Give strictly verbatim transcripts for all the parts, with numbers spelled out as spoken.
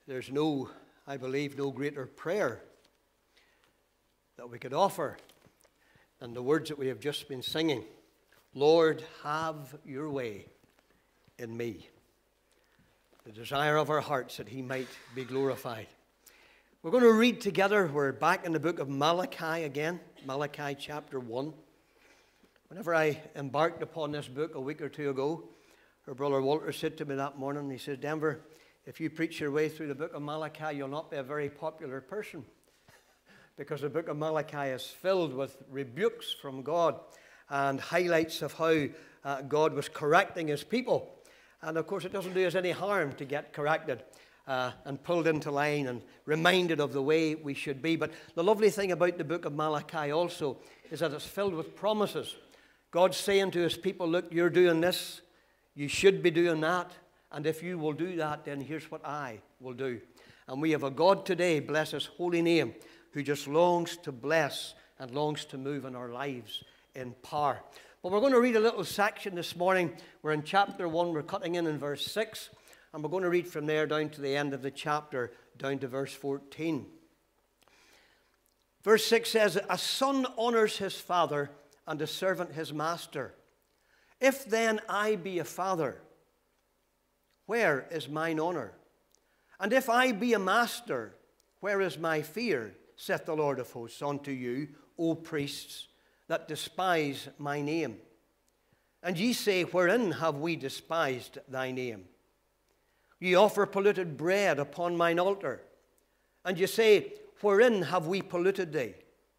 There's no, I believe, no greater prayer that we could offer than the words that we have just been singing. Lord, have your way in me. The desire of our hearts that he might be glorified. We're going to read together. We're back in the book of Malachi again, Malachi chapter one. Whenever I embarked upon this book a week or two ago, her brother Walter said to me that morning, he said, Denver, if you preach your way through the book of Malachi, you'll not be a very popular person. Because the book of Malachi is filled with rebukes from God and highlights of how uh, God was correcting his people. And of course, it doesn't do us any harm to get corrected uh, and pulled into line and reminded of the way we should be. But the lovely thing about the book of Malachi also is that it's filled with promises. God's saying to his people, look, you're doing this, you should be doing that, and if you will do that, then here's what I will do. And we have a God today, bless his holy name, who just longs to bless and longs to move in our lives in power. But we're going to read a little section this morning. We're in chapter one, we're cutting in in verse six, and we're going to read from there down to the end of the chapter, down to verse fourteen. Verse six says, a son honors his father, and a servant his master. If then I be a father, where is mine honor? And if I be a master, where is my fear, saith the Lord of hosts, unto you, O priests, that despise my name? And ye say, wherein have we despised thy name? Ye offer polluted bread upon mine altar. And ye say, wherein have we polluted thee?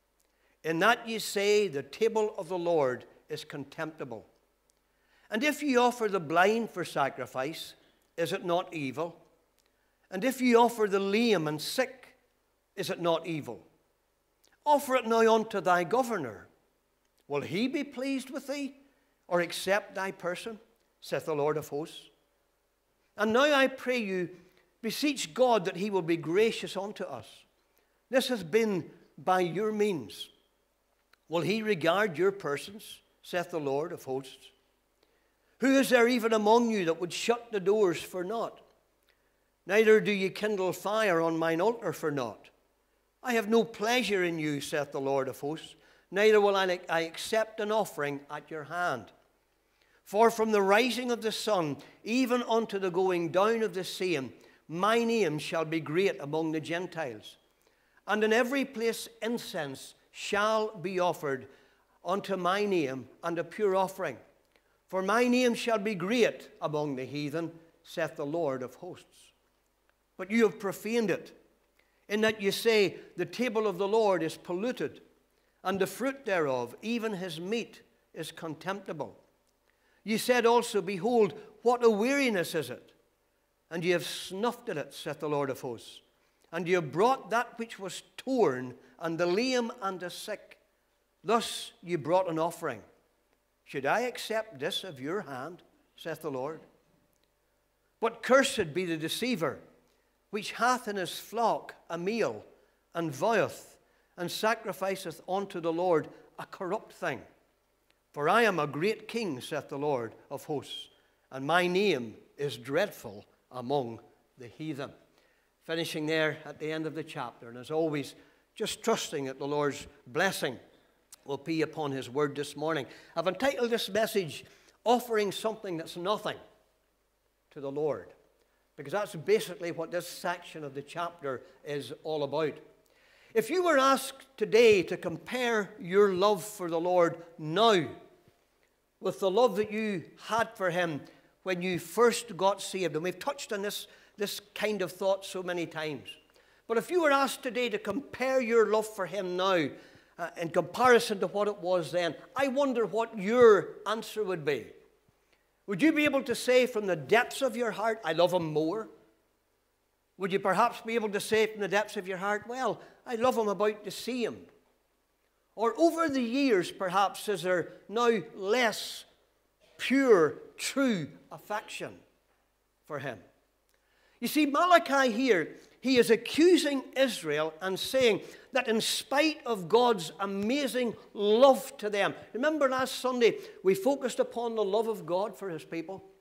In that ye say, the table of the Lord is contemptible. And if ye offer the blind for sacrifice, is it not evil? And if ye offer the lame and sick, is it not evil? Offer it now unto thy governor. Will he be pleased with thee, or accept thy person, saith the Lord of hosts? And now I pray you, beseech God that he will be gracious unto us. This has been by your means. Will he regard your persons, saith the Lord of hosts? Who is there even among you that would shut the doors for naught? Neither do ye kindle fire on mine altar for naught. I have no pleasure in you, saith the Lord of hosts, neither will I, I accept an offering at your hand. For from the rising of the sun, even unto the going down of the same, my name shall be great among the Gentiles. And in every place incense shall be offered unto my name, and a pure offering. For my name shall be great among the heathen, saith the Lord of hosts. But you have profaned it, in that you say, the table of the Lord is polluted, and the fruit thereof, even his meat, is contemptible. Ye said also, behold, what a weariness is it! And ye have snuffed at it, saith the Lord of hosts. And ye have brought that which was torn, and the lame and the sick. Thus ye brought an offering. Should I accept this of your hand, saith the Lord? But cursed be the deceiver, which hath in his flock a meal, and voweth, and sacrificeth unto the Lord a corrupt thing. For I am a great king, saith the Lord of hosts, and my name is dreadful among the heathen. Finishing there at the end of the chapter, and as always, just trusting that the Lord's blessing will be upon his word this morning. I've entitled this message, Offering Something That's Nothing to the Lord, because that's basically what this section of the chapter is all about. If you were asked today to compare your love for the Lord now with the love that you had for him when you first got saved, and we've touched on this, this kind of thought so many times, but if you were asked today to compare your love for him now uh, in comparison to what it was then, I wonder what your answer would be. Would you be able to say from the depths of your heart, I love him more? Would you perhaps be able to say from the depths of your heart, well, I love him about to see him? Or over the years, perhaps, is there now less pure, true affection for him? You see, Malachi here, he is accusing Israel and saying that in spite of God's amazing love to them. Remember last Sunday, we focused upon the love of God for his people.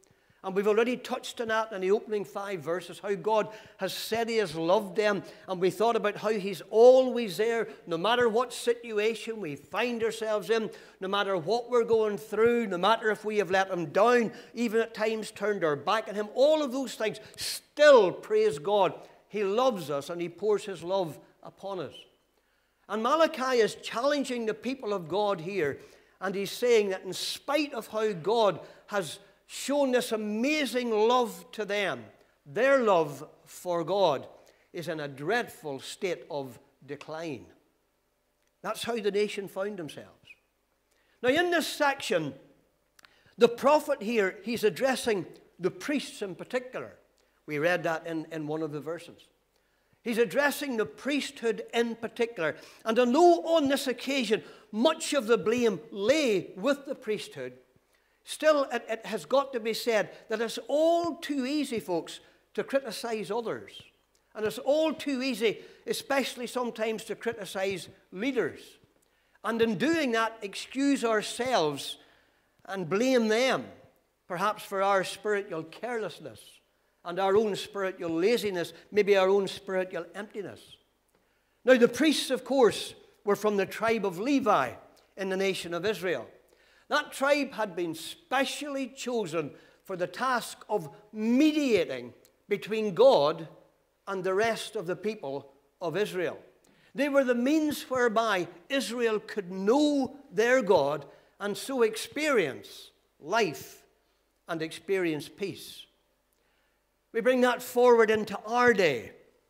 And we've already touched on that in the opening five verses, how God has said he has loved them. And we thought about how he's always there, no matter what situation we find ourselves in, no matter what we're going through, no matter if we have let him down, even at times turned our back on him. All of those things, still, praise God, he loves us and he pours his love upon us. And Malachi is challenging the people of God here. And he's saying that in spite of how God has shown this amazing love to them, their love for God is in a dreadful state of decline. That's how the nation found themselves. Now in this section, the prophet here, he's addressing the priests in particular. We read that in, in one of the verses. He's addressing the priesthood in particular. And although on this occasion much of the blame lay with the priesthood, still, it, it has got to be said that it's all too easy, folks, to criticize others. And it's all too easy, especially sometimes, to criticize leaders. And in doing that, excuse ourselves and blame them, perhaps for our spiritual carelessness and our own spiritual laziness, maybe our own spiritual emptiness. Now, the priests, of course, were from the tribe of Levi in the nation of Israel. That tribe had been specially chosen for the task of mediating between God and the rest of the people of Israel. They were the means whereby Israel could know their God and so experience life and experience peace. We bring that forward into our day.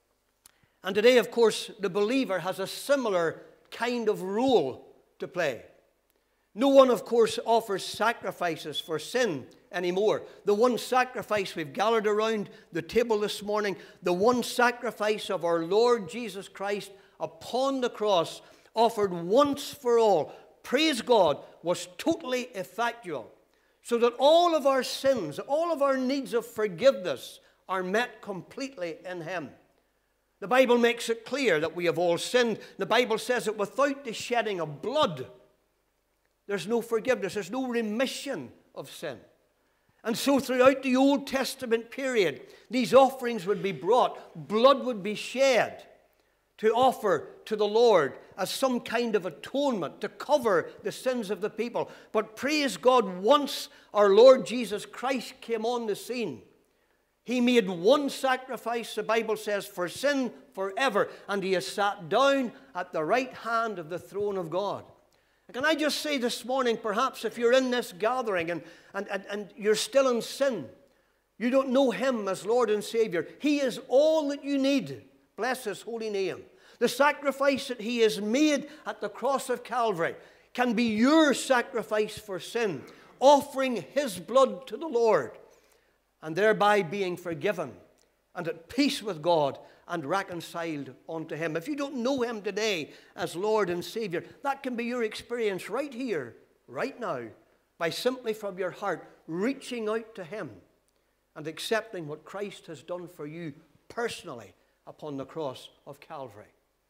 And today, of course, the believer has a similar kind of role to play. No one, of course, offers sacrifices for sin anymore. The one sacrifice we've gathered around the table this morning, the one sacrifice of our Lord Jesus Christ upon the cross, offered once for all, praise God, was totally effectual, so that all of our sins, all of our needs of forgiveness are met completely in him. The Bible makes it clear that we have all sinned. The Bible says that without the shedding of blood, there's no forgiveness, there's no remission of sin. And so throughout the Old Testament period, these offerings would be brought, blood would be shed to offer to the Lord as some kind of atonement to cover the sins of the people. But praise God, once our Lord Jesus Christ came on the scene, he made one sacrifice, the Bible says, for sin forever, and he has sat down at the right hand of the throne of God. Can I just say this morning, perhaps if you're in this gathering and, and, and, and you're still in sin, you don't know him as Lord and Savior, he is all that you need. Bless his holy name. The sacrifice that he has made at the cross of Calvary can be your sacrifice for sin, offering his blood to the Lord, and thereby being forgiven and at peace with God and reconciled unto him. If you don't know him today as Lord and Savior, that can be your experience right here, right now, by simply from your heart reaching out to him and accepting what Christ has done for you personally upon the cross of Calvary.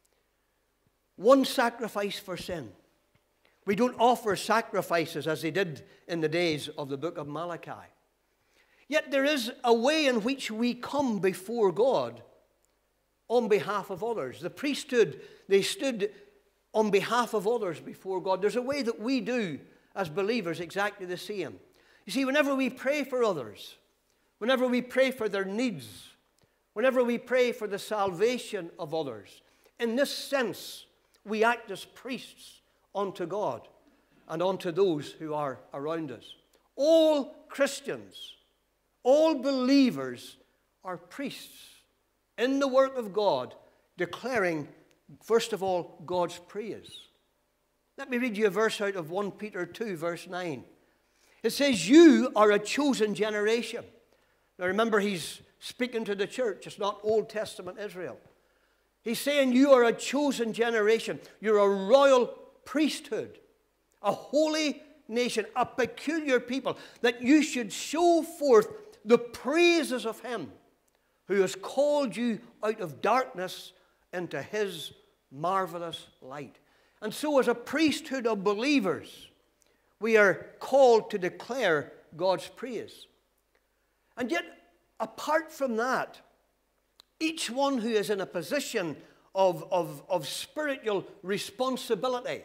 One sacrifice for sin. We don't offer sacrifices as they did in the days of the book of Malachi. Yet there is a way in which we come before God on behalf of others. The priesthood, they stood on behalf of others before God. There's a way that we do as believers exactly the same. You see, whenever we pray for others, whenever we pray for their needs, whenever we pray for the salvation of others, in this sense, we act as priests unto God and unto those who are around us. All Christians, all believers are priests in the work of God, declaring, first of all, God's praise. Let me read you a verse out of First Peter two, verse nine. It says, you are a chosen generation. Now remember, he's speaking to the church. It's not Old Testament Israel. He's saying you are a chosen generation. You're a royal priesthood, a holy nation, a peculiar people, that you should show forth the praises of him who has called you out of darkness into his marvelous light. And so as a priesthood of believers, we are called to declare God's praise. And yet, apart from that, each one who is in a position of, of, of spiritual responsibility,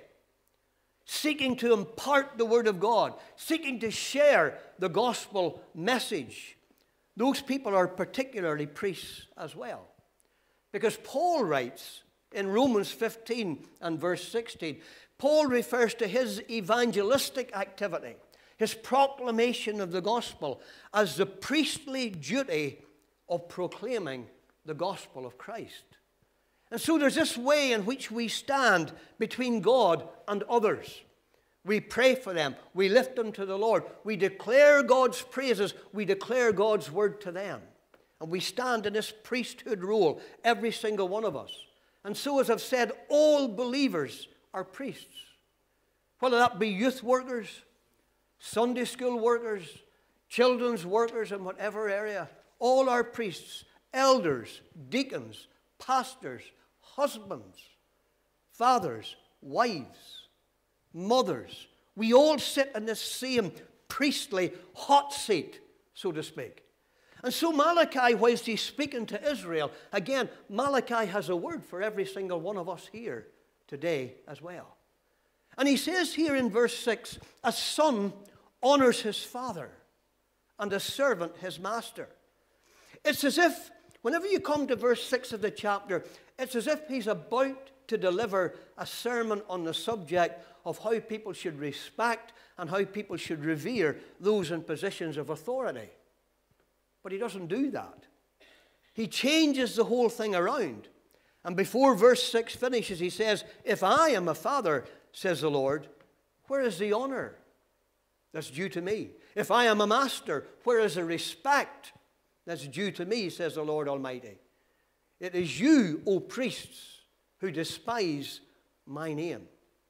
seeking to impart the Word of God, seeking to share the gospel message, those people are particularly priests as well. Because Paul writes in Romans fifteen and verse sixteen, Paul refers to his evangelistic activity, his proclamation of the gospel, as the priestly duty of proclaiming the gospel of Christ. And so there's this way in which we stand between God and others. We pray for them. We lift them to the Lord. We declare God's praises. We declare God's word to them. And we stand in this priesthood role, every single one of us. And so, as I've said, all believers are priests. Whether that be youth workers, Sunday school workers, children's workers in whatever area, all are priests, elders, deacons, pastors, husbands, fathers, wives, mothers. We all sit in this same priestly hot seat, so to speak. And so Malachi, whilst he's speaking to Israel, again, Malachi has a word for every single one of us here today as well. And he says here in verse six, a son honors his father and a servant his master. It's as if, whenever you come to verse six of the chapter, it's as if he's about to deliver a sermon on the subject of how people should respect and how people should revere those in positions of authority. But he doesn't do that. He changes the whole thing around. And before verse six finishes, he says, if I am a father, says the Lord, where is the honor that's due to me? If I am a master, where is the respect that's due to me, says the Lord Almighty? It is you, O priests, who despise my name.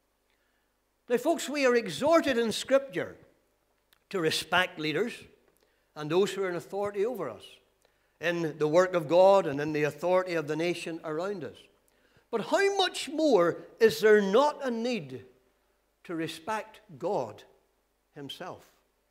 Now, folks, we are exhorted in Scripture to respect leaders and those who are in authority over us, in the work of God and in the authority of the nation around us. But how much more is there not a need to respect God himself?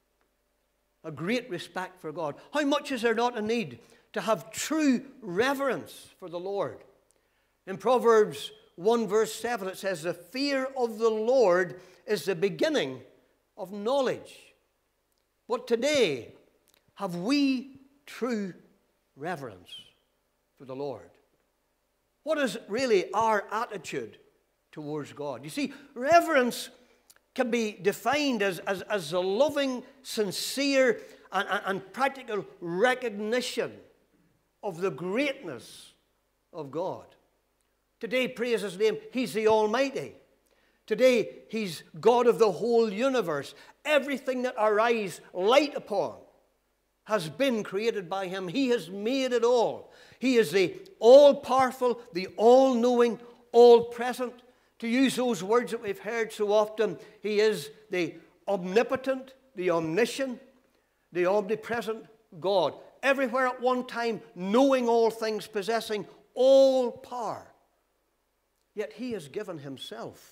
A great respect for God. How much is there not a need to have true reverence for the Lord? In Proverbs one verse seven it says, the fear of the Lord is the beginning of knowledge. But today, have we true reverence for the Lord? What is really our attitude towards God? You see, reverence can be defined as, as, as a loving, sincere, and, and, and practical recognition of the greatness of God. Today, praise his name, he's the Almighty. Today, he's God of the whole universe. Everything that our eyes light upon has been created by him. He has made it all. He is the all-powerful, the all-knowing, all-present. To use those words that we've heard so often, he is the omnipotent, the omniscient, the omnipresent God. Everywhere at one time, knowing all things, possessing all power. Yet he has given himself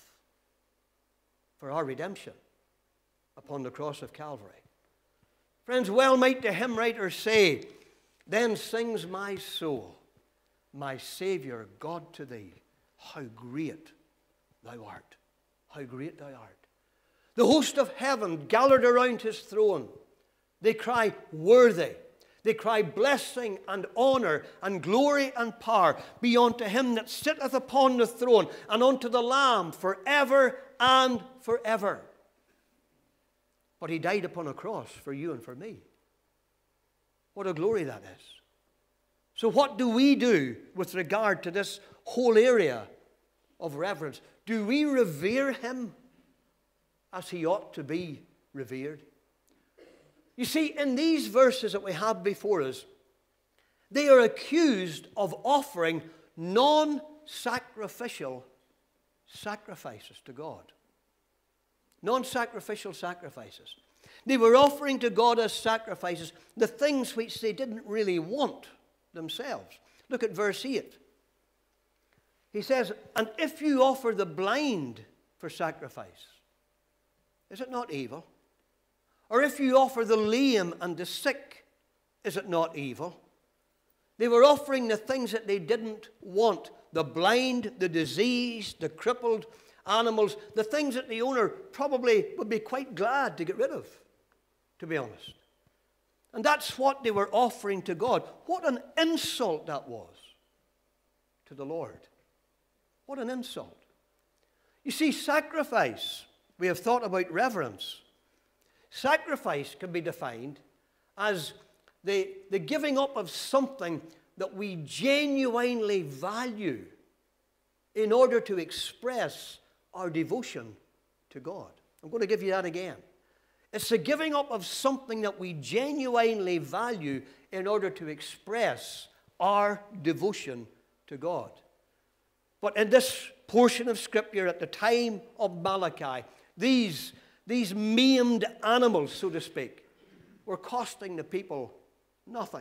for our redemption upon the cross of Calvary. Friends, well might the hymn writer say, then sings my soul, my Savior God to thee, how great thou art, how great thou art. The host of heaven gathered around his throne. They cry, worthy. They cry, blessing and honor and glory and power be unto him that sitteth upon the throne and unto the Lamb forever and forever. But he died upon a cross for you and for me. What a glory that is. So what do we do with regard to this whole area of reverence? Do we revere him as he ought to be revered? You see, in these verses that we have before us, they are accused of offering non-sacrificial sacrifices to God. Non-sacrificial sacrifices. They were offering to God as sacrifices the things which they didn't really want themselves. Look at verse eight. He says, and if you offer the blind for sacrifice, is it not evil? Or if you offer the lame and the sick Is it not evil? They were offering the things that they didn't want. The blind, the diseased, the crippled animals. The things that the owner probably would be quite glad to get rid of, to be honest. And that's what they were offering to God. What an insult that was to the Lord. What an insult. You see, sacrifice, we have thought about reverence. Sacrifice can be defined as the, the giving up of something that we genuinely value in order to express our devotion to God. I'm going to give you that again. It's the giving up of something that we genuinely value in order to express our devotion to God. But in this portion of Scripture at the time of Malachi, these, these maimed animals, so to speak, were costing the people nothing.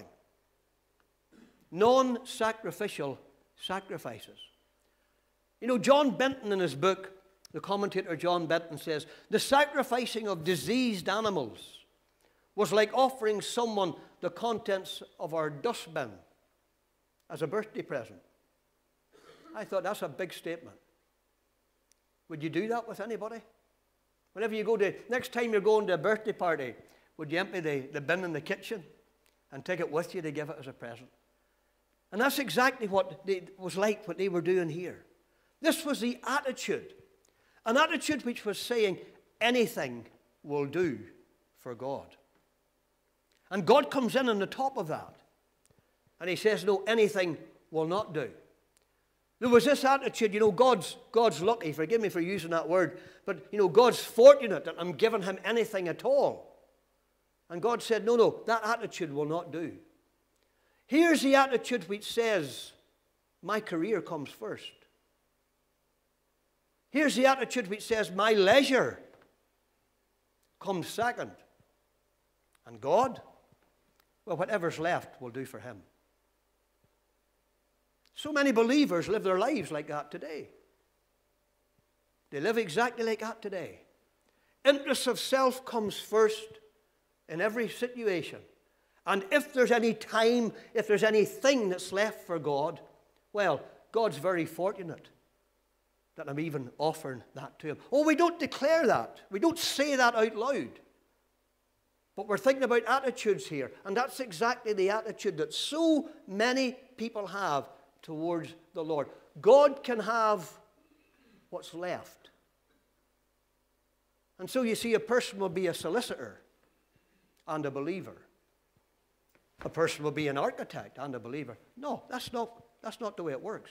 Non-sacrificial sacrifices. You know, John Benton in his book, the commentator John Benton says, the sacrificing of diseased animals was like offering someone the contents of our dustbin as a birthday present. I thought that's a big statement. Would you do that with anybody? Whenever you go to, next time you're going to a birthday party, would you empty the, the bin in the kitchen and take it with you to give it as a present? And that's exactly what it was like, what they were doing here. This was the attitude. An attitude which was saying, anything will do for God. And God comes in on the top of that. And he says, no, anything will not do. There was this attitude, you know, God's, God's lucky, forgive me for using that word, but, you know, God's fortunate that I'm giving him anything at all. And God said, no, no, that attitude will not do. Here's the attitude which says, my career comes first. Here's the attitude which says, my leisure comes second. And God, well, whatever's left will do for him. So many believers live their lives like that today. They live exactly like that today. Interest of self comes first in every situation. And if there's any time, if there's anything that's left for God, well, God's very fortunate that I'm even offering that to him. Oh, we don't declare that. We don't say that out loud. But we're thinking about attitudes here. And that's exactly the attitude that so many people have towards the Lord. God can have what's left. And so you see, a person will be a solicitor and a believer. A person will be an architect and a believer. No, that's not, that's not the way it works.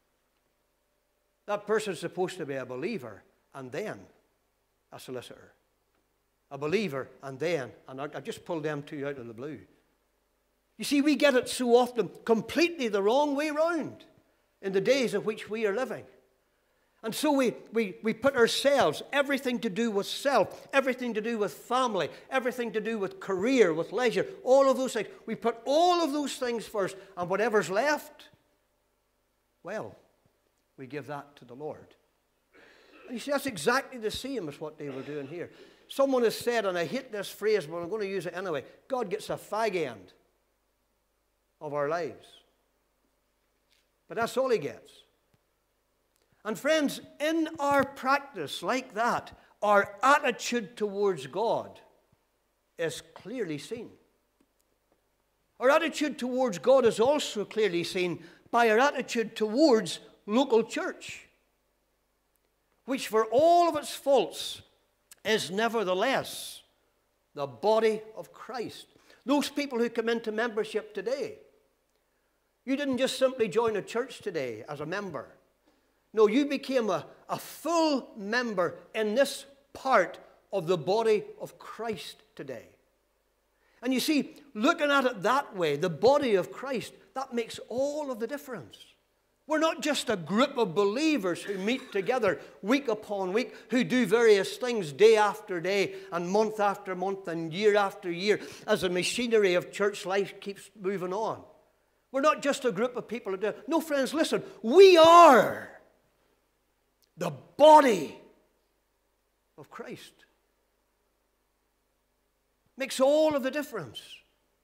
That person's supposed to be a believer and then a solicitor. A believer and then an architect. I just pulled them two out of the blue. You see, we get it so often completely the wrong way round in the days in which we are living. And so we, we, we put ourselves, everything to do with self, everything to do with family, everything to do with career, with leisure, all of those things. We put all of those things first, and whatever's left, well, we give that to the Lord. And you see, that's exactly the same as what they were doing here. Someone has said, and I hate this phrase, but I'm going to use it anyway, God gets a fag end of our lives. But that's all he gets. And friends, in our practice like that, our attitude towards God is clearly seen. Our attitude towards God is also clearly seen by our attitude towards local church, which for all of its faults is nevertheless the body of Christ. Those people who come into membership today, you didn't just simply join a church today as a member. No, you became a, a full member in this part of the body of Christ today. And you see, looking at it that way, the body of Christ, that makes all of the difference. We're not just a group of believers who meet together week upon week, who do various things day after day and month after month and year after year as the machinery of church life keeps moving on. We're not just a group of people who do it. No, friends, listen, we are the body of Christ. Makes all of the difference.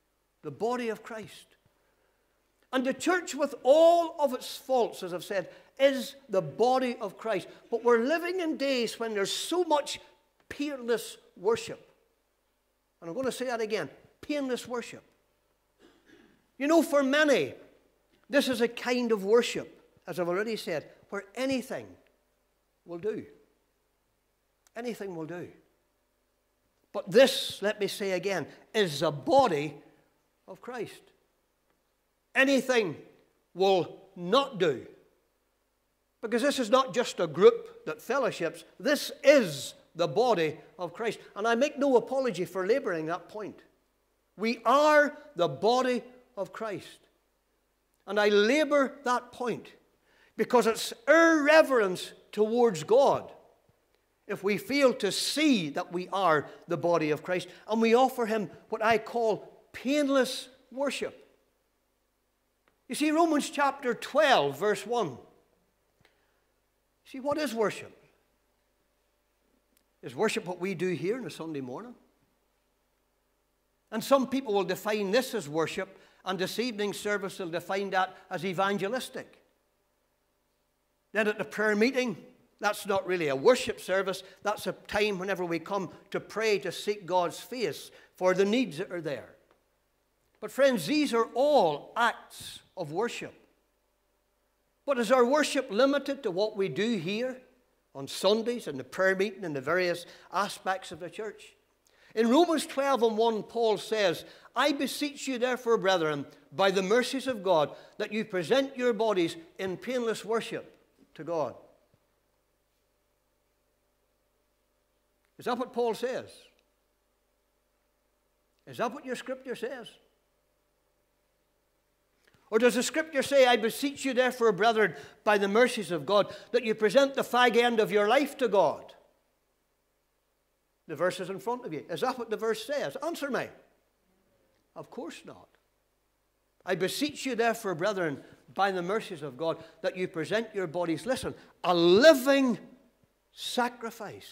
The body of Christ. And the church, with all of its faults, as I've said, is the body of Christ. But we're living in days when there's so much peerless worship. And I'm going to say that again. Painless worship. You know, for many, this is a kind of worship, as I've already said, where anything will do. Anything will do. But this, let me say again, is the body of Christ. Anything will not do. Because this is not just a group that fellowships. This is the body of Christ. And I make no apology for laboring that point. We are the body of Christ. And I labor that point because it's irreverence towards God if we fail to see that we are the body of Christ and we offer him what I call painless worship. You see, Romans chapter twelve, verse one. See, what is worship? Is worship what we do here on a Sunday morning? And some people will define this as worship, and this evening's service will define that as evangelistic. Then at the prayer meeting, that's not really a worship service. That's a time whenever we come to pray, to seek God's face for the needs that are there. But friends, these are all acts of worship. But is our worship limited to what we do here on Sundays and the prayer meeting and the various aspects of the church? In Romans twelve and one, Paul says, I beseech you therefore, brethren, by the mercies of God, that you present your bodies in painless worship to God. Is that what Paul says? Is that what your scripture says? Or does the scripture say, I beseech you therefore, brethren, by the mercies of God, that you present the fag end of your life to God? The verse is in front of you. Is that what the verse says? Answer me. Of course not. I beseech you therefore, brethren, by the mercies of God, that you present your bodies, listen, a living sacrifice,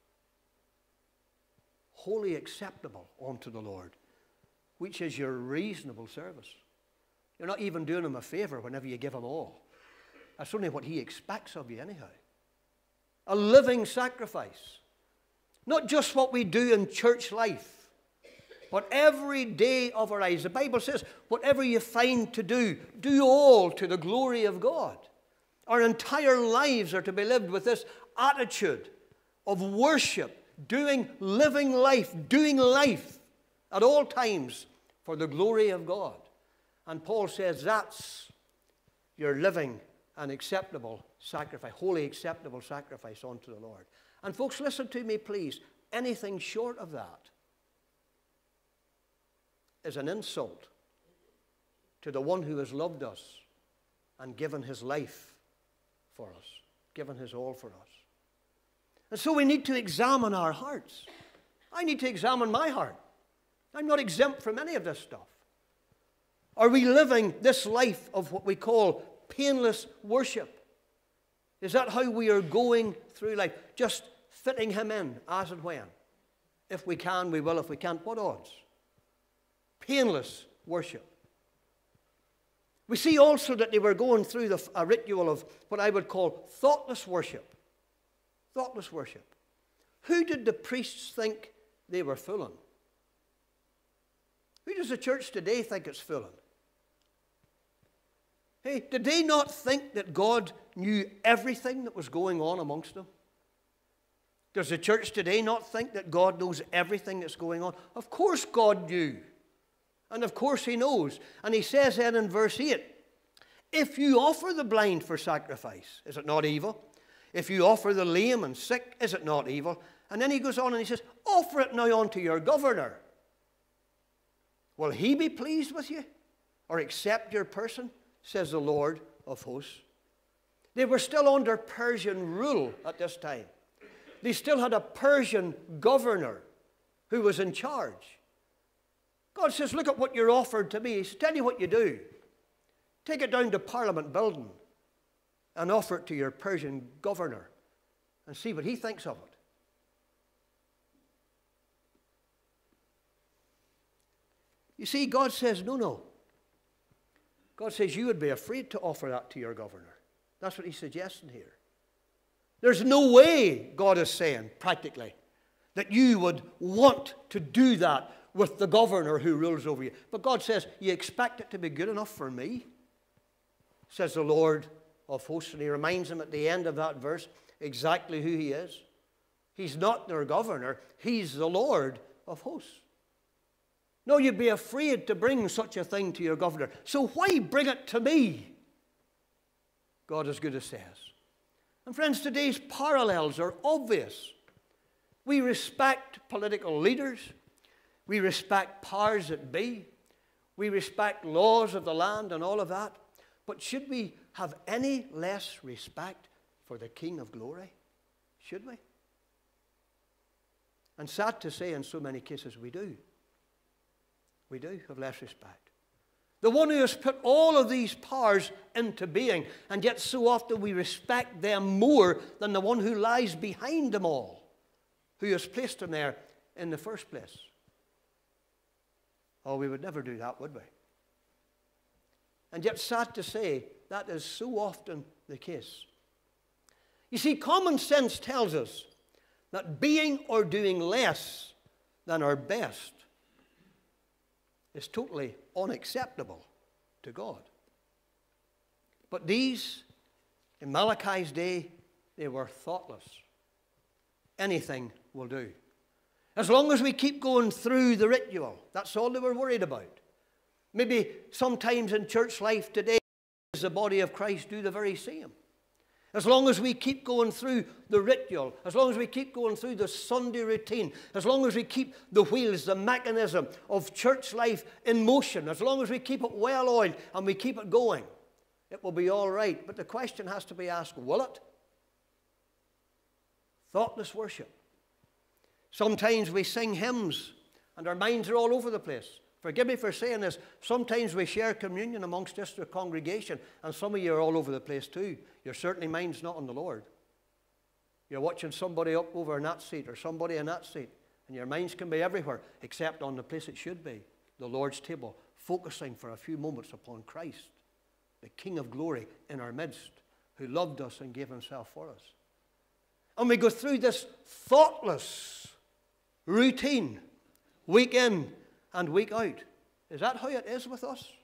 wholly acceptable unto the Lord, which is your reasonable service. You're not even doing him a favor whenever you give him all. That's only what he expects of you anyhow. A living sacrifice. Not just what we do in church life, but every day of our lives. The Bible says, whatever you find to do, do all to the glory of God. Our entire lives are to be lived with this attitude of worship, doing, living life, doing life at all times for the glory of God. And Paul says that's your living and acceptable sacrifice, wholly acceptable sacrifice unto the Lord. And folks, listen to me, please. Anything short of that is an insult to the one who has loved us and given his life for us, given his all for us. And so we need to examine our hearts. I need to examine my heart. I'm not exempt from any of this stuff. Are we living this life of what we call painless worship? Is that how we are going through life? Just fitting him in as and when. If we can, we will. If we can't, what odds? Painless worship. We see also that they were going through the, a ritual of what I would call thoughtless worship. Thoughtless worship. Who did the priests think they were fooling? Who does the church today think it's fooling? Hey, did they not think that God knew everything that was going on amongst them? Does the church today not think that God knows everything that's going on? Of course God knew. And of course he knows. And he says then in verse eight, if you offer the blind for sacrifice, is it not evil? If you offer the lame and sick, is it not evil? And then he goes on and he says, offer it now unto your governor. Will he be pleased with you or accept your person, says the Lord of hosts? They were still under Persian rule at this time. They still had a Persian governor who was in charge. God says, look at what you're offered to me. He says, tell you what you do. Take it down to Parliament building and offer it to your Persian governor and see what he thinks of it. You see, God says, no, no. God says you would be afraid to offer that to your governor. That's what he's suggesting here. There's no way, God is saying, practically, that you would want to do that with the governor who rules over you. But God says, you expect it to be good enough for me? Says the Lord of hosts. And he reminds them at the end of that verse exactly who he is. He's not their governor. He's the Lord of hosts. No, you'd be afraid to bring such a thing to your governor. So why bring it to me? God as good as says. And friends, today's parallels are obvious. We respect political leaders. We respect powers that be. We respect laws of the land and all of that. But should we have any less respect for the King of Glory? Should we? And sad to say, in so many cases we do. We do have less respect. The one who has put all of these powers into being, and yet so often we respect them more than the one who lies behind them all, who has placed them there in the first place. Oh, we would never do that, would we? And yet, sad to say, that is so often the case. You see, common sense tells us that being or doing less than our best is totally unacceptable to God. But these, in Malachi's day, they were thoughtless. Anything will do. As long as we keep going through the ritual, that's all they were worried about. Maybe sometimes in church life today, the body of Christ do the very same. As long as we keep going through the ritual, as long as we keep going through the Sunday routine, as long as we keep the wheels, the mechanism of church life in motion, as long as we keep it well oiled and we keep it going, it will be all right. But the question has to be asked, will it? Thoughtless worship. Sometimes we sing hymns and our minds are all over the place. Forgive me for saying this. Sometimes we share communion amongst just the congregation, and some of you are all over the place too. Your certainly mind's not on the Lord. You're watching somebody up over in that seat or somebody in that seat, and your minds can be everywhere except on the place it should be, the Lord's table, focusing for a few moments upon Christ, the King of Glory in our midst, who loved us and gave himself for us. And we go through this thoughtless routine, week in and week out. Is that how it is with us?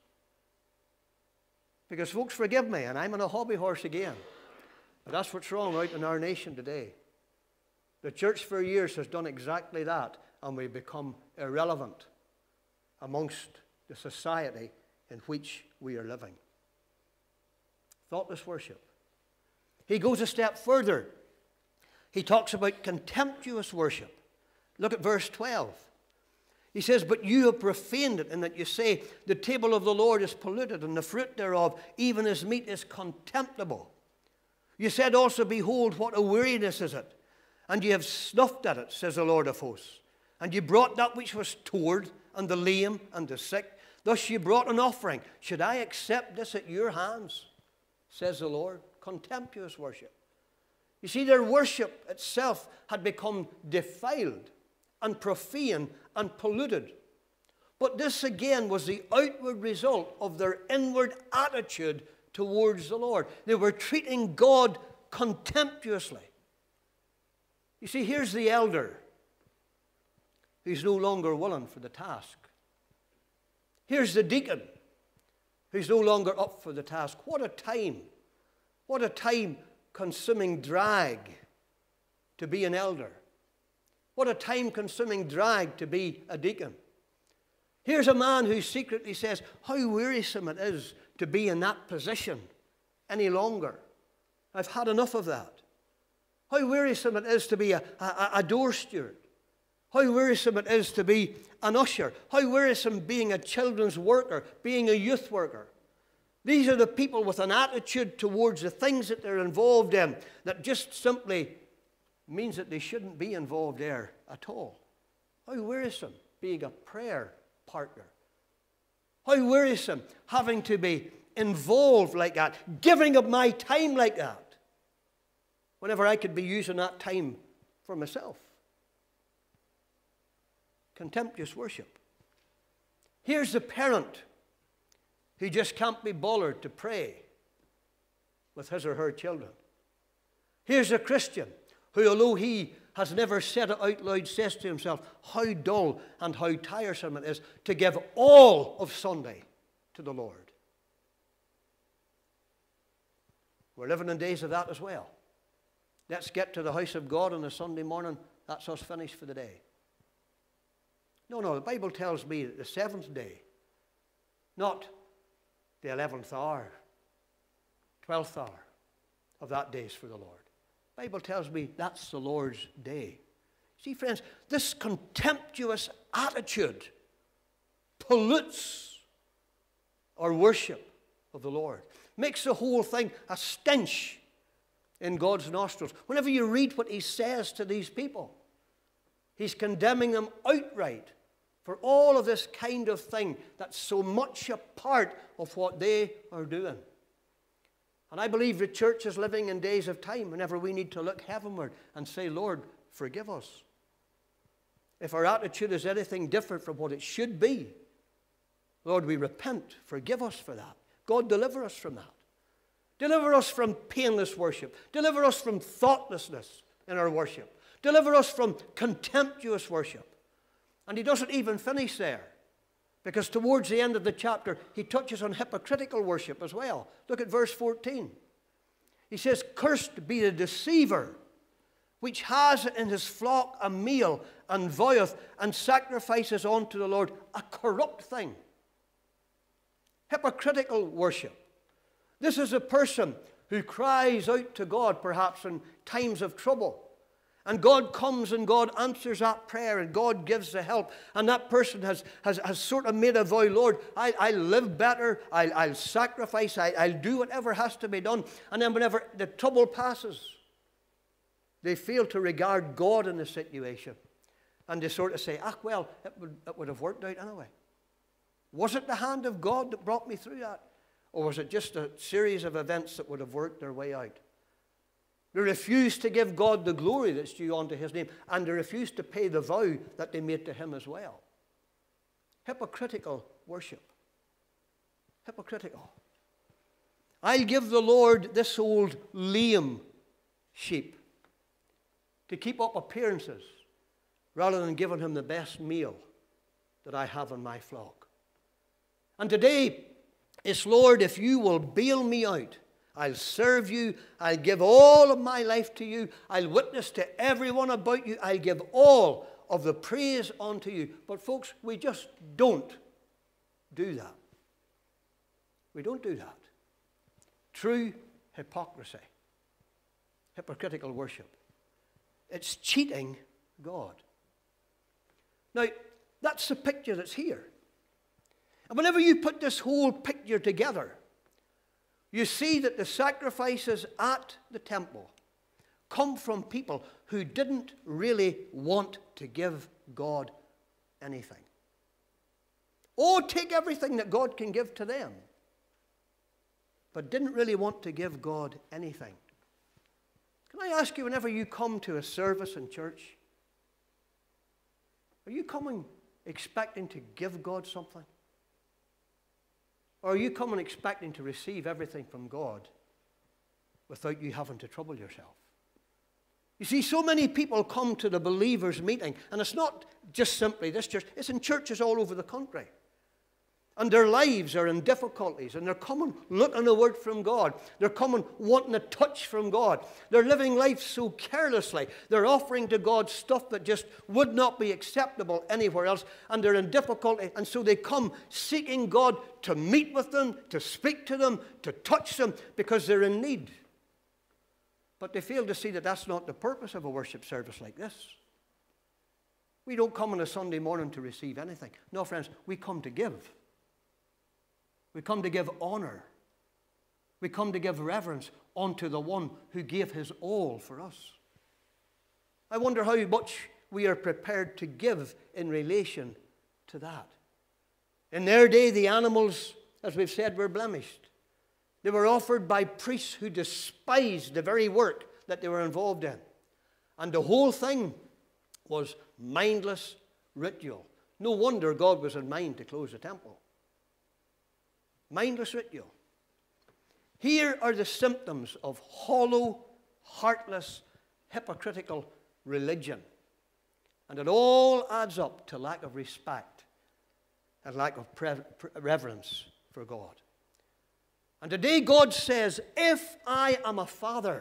Because folks, forgive me, and I'm on a hobby horse again, but that's what's wrong out in our nation today. The church for years has done exactly that, and we've become irrelevant amongst the society in which we are living. Thoughtless worship. He goes a step further. He talks about contemptuous worship. Look at verse twelve. He says, but you have profaned it, in that you say, the table of the Lord is polluted, and the fruit thereof, even his meat, is contemptible. You said also, behold, what a weariness is it, and ye have snuffed at it, says the Lord of hosts. And ye brought that which was toward, and the lame, and the sick. Thus ye brought an offering. Should I accept this at your hands, says the Lord? Contemptuous worship. You see, their worship itself had become defiled and profane and polluted. But this again was the outward result of their inward attitude towards the Lord. They were treating God contemptuously. You see, here's the elder who's no longer willing for the task. Here's the deacon who's no longer up for the task. What a time, what a time-consuming drag to be an elder. What a time-consuming drag to be a deacon. Here's a man who secretly says how wearisome it is to be in that position any longer. I've had enough of that. How wearisome it is to be a, a, a door steward. How wearisome it is to be an usher. How wearisome being a children's worker, being a youth worker. These are the people with an attitude towards the things that they're involved in that just simply means that they shouldn't be involved there at all. How wearisome being a prayer partner. How wearisome having to be involved like that, giving up my time like that, whenever I could be using that time for myself. Contemptuous worship. Here's the parent who just can't be bothered to pray with his or her children. Here's a Christian who, although he has never said it out loud, says to himself how dull and how tiresome it is to give all of Sunday to the Lord. We're living in days of that as well. Let's get to the house of God on a Sunday morning. That's us finished for the day. No, no, the Bible tells me that the seventh day, not the eleventh hour, twelfth hour of that day is for the Lord. The Bible tells me that's the Lord's day. See, friends, this contemptuous attitude pollutes our worship of the Lord. Makes the whole thing a stench in God's nostrils. Whenever you read what he says to these people, he's condemning them outright for all of this kind of thing that's so much a part of what they are doing. And I believe the church is living in days of time whenever we need to look heavenward and say, Lord, forgive us. If our attitude is anything different from what it should be, Lord, we repent. Forgive us for that. God, deliver us from that. Deliver us from painless worship. Deliver us from thoughtlessness in our worship. Deliver us from contemptuous worship. And he doesn't even finish there, because towards the end of the chapter, he touches on hypocritical worship as well. Look at verse fourteen. He says, cursed be the deceiver, which has in his flock a meal, and voweth, and sacrifices unto the Lord a corrupt thing. Hypocritical worship. This is a person who cries out to God, perhaps in times of trouble. And God comes and God answers that prayer and God gives the help. And that person has, has, has sort of made a vow, Lord, I, I'll live better, I'll, I'll sacrifice, I, I'll do whatever has to be done. And then whenever the trouble passes, they fail to regard God in the situation. And they sort of say, ah, well, it would, it would have worked out anyway. Was it the hand of God that brought me through that? Or was it just a series of events that would have worked their way out? They refused to give God the glory that's due unto his name, and they refused to pay the vow that they made to him as well. Hypocritical worship. Hypocritical. I'll give the Lord this old lame sheep to keep up appearances rather than giving him the best meal that I have in my flock. And today, it's, Lord, if you will bail me out, I'll serve you, I'll give all of my life to you, I'll witness to everyone about you, I'll give all of the praise unto you. But folks, we just don't do that. We don't do that. True hypocrisy. Hypocritical worship. It's cheating God. Now, that's the picture that's here. And whenever you put this whole picture together, you see that the sacrifices at the temple come from people who didn't really want to give God anything. Or take everything that God can give to them, but didn't really want to give God anything. Can I ask you, whenever you come to a service in church, are you coming expecting to give God something? Or are you coming expecting to receive everything from God without you having to trouble yourself? You see, so many people come to the believers' meeting, and it's not just simply this church, it's in churches all over the country. And their lives are in difficulties, and they're coming looking a word from God. They're coming wanting a touch from God. They're living life so carelessly. They're offering to God stuff that just would not be acceptable anywhere else, and they're in difficulty. And so they come seeking God to meet with them, to speak to them, to touch them, because they're in need. But they fail to see that that's not the purpose of a worship service like this. We don't come on a Sunday morning to receive anything. No, friends, we come to give. We come to give honor. We come to give reverence unto the one who gave his all for us. I wonder how much we are prepared to give in relation to that. In their day, the animals, as we've said, were blemished. They were offered by priests who despised the very work that they were involved in. And the whole thing was mindless ritual. No wonder God was in mind to close the temple. Mindless ritual. Here are the symptoms of hollow, heartless, hypocritical religion. And it all adds up to lack of respect and lack of reverence for God. And today God says, if I am a father,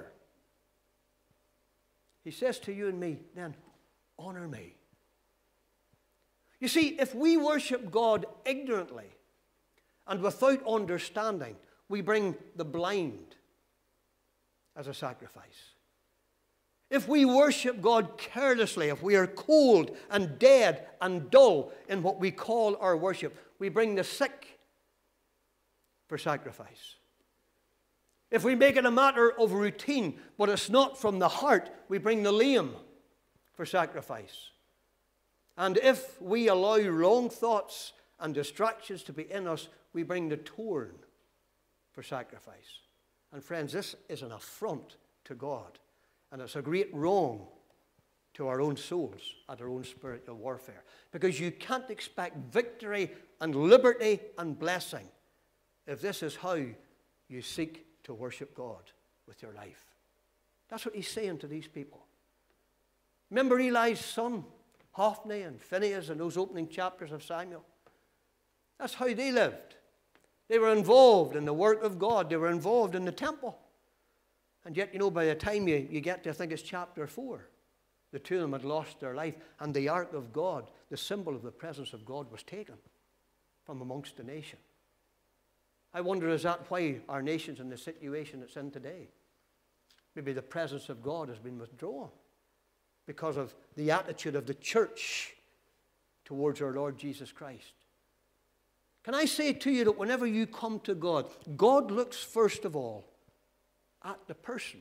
he says to you and me, then honor me. You see, if we worship God ignorantly and without understanding, we bring the blind as a sacrifice. If we worship God carelessly, if we are cold and dead and dull in what we call our worship, we bring the sick for sacrifice. If we make it a matter of routine, but it's not from the heart, we bring the lame for sacrifice. And if we allow wrong thoughts and distractions to be in us, we bring the torn for sacrifice. And friends, this is an affront to God. And it's a great wrong to our own souls and our own spiritual warfare. Because you can't expect victory and liberty and blessing if this is how you seek to worship God with your life. That's what he's saying to these people. Remember Eli's son, Hophni and Phinehas, in those opening chapters of Samuel? That's how they lived. They were involved in the work of God. They were involved in the temple. And yet, you know, by the time you, you get to, I think it's chapter four, the two of them had lost their life, and the ark of God, the symbol of the presence of God, was taken from amongst the nation. I wonder, is that why our nation's in the situation it's in today? Maybe the presence of God has been withdrawn because of the attitude of the church towards our Lord Jesus Christ. Can I say to you that whenever you come to God, God looks first of all at the person.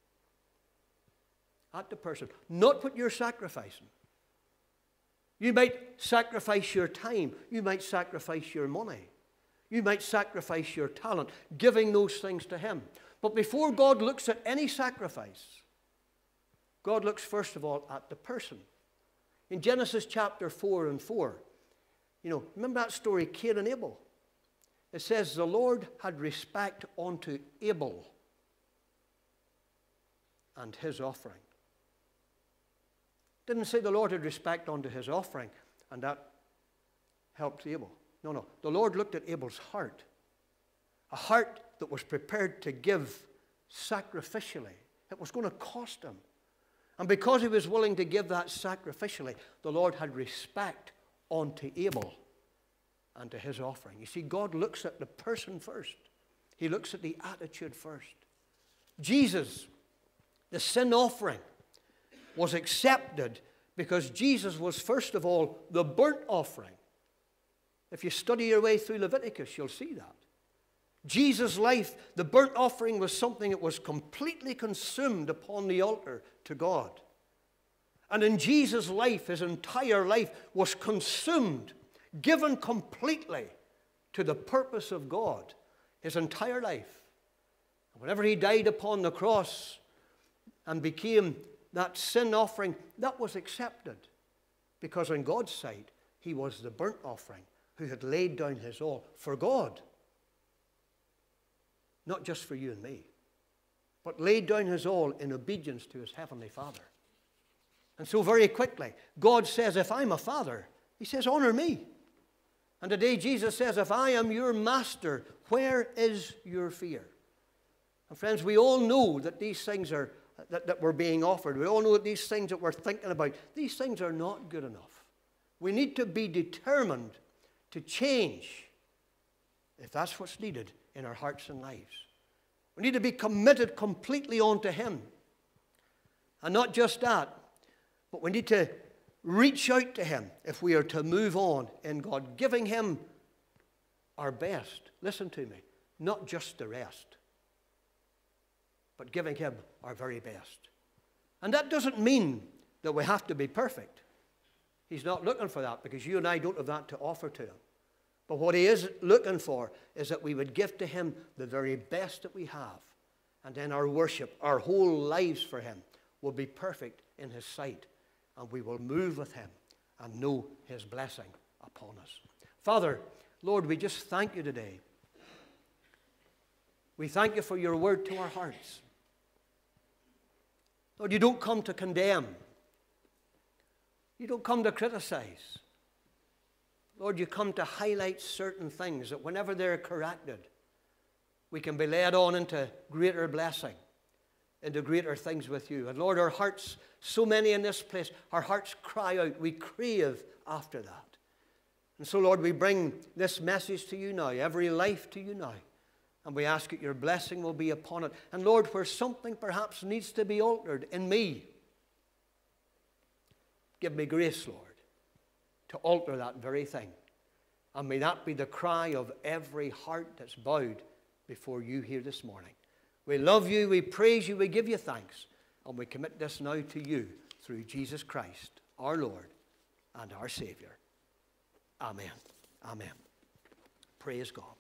At the person. Not what you're sacrificing. You might sacrifice your time. You might sacrifice your money. You might sacrifice your talent, giving those things to him. But before God looks at any sacrifice, God looks first of all at the person. In Genesis chapter four and four, you know, remember that story, Cain and Abel? It says, the Lord had respect unto Abel and his offering. Didn't say the Lord had respect unto his offering, and that helped Abel. No, no. The Lord looked at Abel's heart. A heart that was prepared to give sacrificially. It was going to cost him. And because he was willing to give that sacrificially, the Lord had respect unto Abel and to his offering. You see, God looks at the person first. He looks at the attitude first. Jesus, the sin offering, was accepted because Jesus was first of all the burnt offering. If you study your way through Leviticus, you'll see that. Jesus' life, the burnt offering, was something that was completely consumed upon the altar to God. And in Jesus' life, his entire life was consumed, given completely to the purpose of God, his entire life. And whenever he died upon the cross and became that sin offering, that was accepted. Because in God's sight, he was the burnt offering who had laid down his all for God. Not just for you and me, but laid down his all in obedience to his heavenly Father. And so very quickly, God says, if I'm a father, he says, honor me. And today Jesus says, if I am your master, where is your fear? And friends, we all know that these things are, that, that we're being offered. We all know that these things that we're thinking about, these things are not good enough. We need to be determined to change if that's what's needed in our hearts and lives. We need to be committed completely onto him. And not just that, but we need to reach out to him if we are to move on in God, giving him our best. Listen to me, not just the rest, but giving him our very best. And that doesn't mean that we have to be perfect. He's not looking for that, because you and I don't have that to offer to him. But what he is looking for is that we would give to him the very best that we have. And then our worship, our whole lives for him, will be perfect in his sight. And we will move with him and know his blessing upon us. Father, Lord, we just thank you today. We thank you for your word to our hearts. Lord, you don't come to condemn. You don't come to criticize. Lord, you come to highlight certain things that whenever they're corrected, we can be led on into greater blessing, into greater things with you. And Lord, our hearts, so many in this place, our hearts cry out. We crave after that. And so, Lord, we bring this message to you now, every life to you now. And we ask that your blessing will be upon it. And Lord, where something perhaps needs to be altered in me, give me grace, Lord, to alter that very thing. And may that be the cry of every heart that's bowed before you here this morning. We love you, we praise you, we give you thanks. And we commit this now to you through Jesus Christ, our Lord and our Savior. Amen. Amen. Praise God.